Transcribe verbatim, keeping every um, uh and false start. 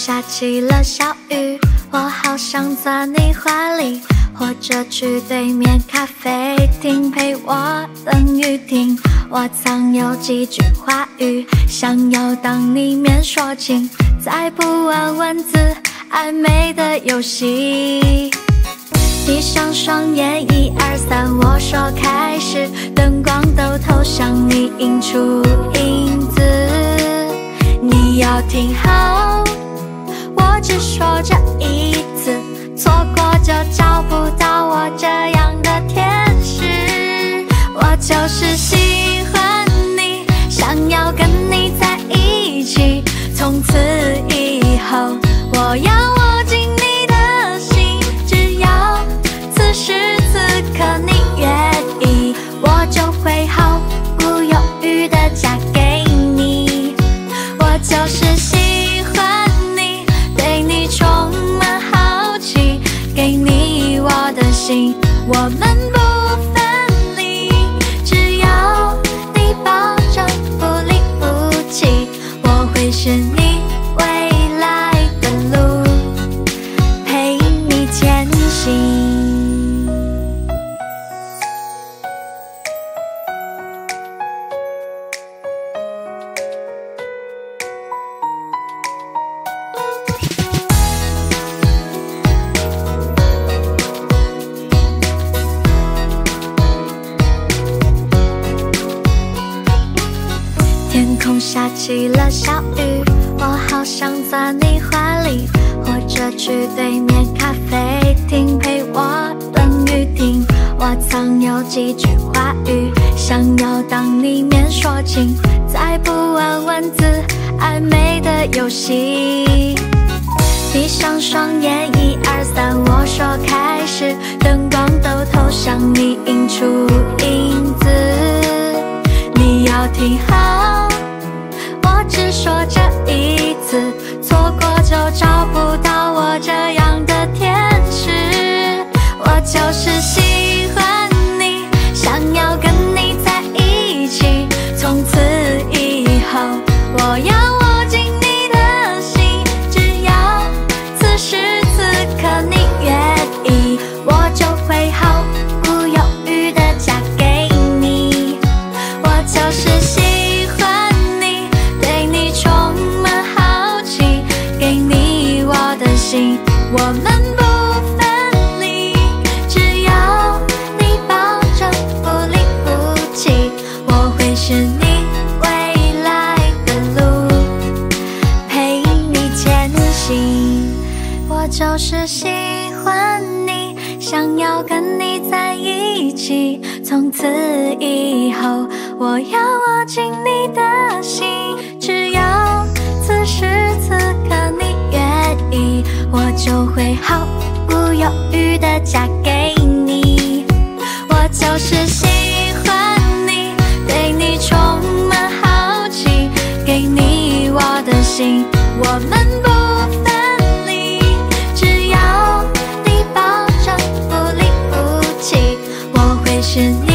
下起了小雨，我好想钻你怀里，或者去对面咖啡厅陪我等雨停。我藏有几句话语，想要当你面说情，再不玩文字暧昧的游戏。闭上双眼，一二三，我说开始，灯光都投向你，映出影子。你要听好，我只说这一次，错过就找不到我这样的天使。我就是喜欢你，想要跟你在一起，从此以后我要握紧你的心，只要此时此刻你愿意，我就会毫不犹豫地嫁给你。我就是喜欢你，对你充满好奇，给你我的心，我们不分离，只要你保证不离不弃，我会是你未来的路，陪你前行。天空下起了小雨，我好想钻你怀里，或者去对面咖啡厅陪我等雨停。我藏有几句话语，想要当你面说情，再不玩文字暧昧的游戏。闭上双眼，一二三，我说开始，灯光都投向你，映出影子。你要听好，我只说这一次，错过就找不到我这样的天使。我就是喜欢你，想要跟你在一起，从此以后我要握紧你的心，只要此时此刻你愿意，我就会毫不犹豫地嫁给你。我就是喜欢你，对你充满好奇，给你我的心，我们不分离，只要你保证不离不弃，我会是你未来的路，陪你前行。我就是喜欢你，想要跟你在一起，从此以后我要握紧你的心，只要此时此刻你愿意，我就会毫不犹豫地嫁给你。我就是喜欢你，对你充满好奇，给你我的心，我们不分离，只要你保证不离不弃，我会是你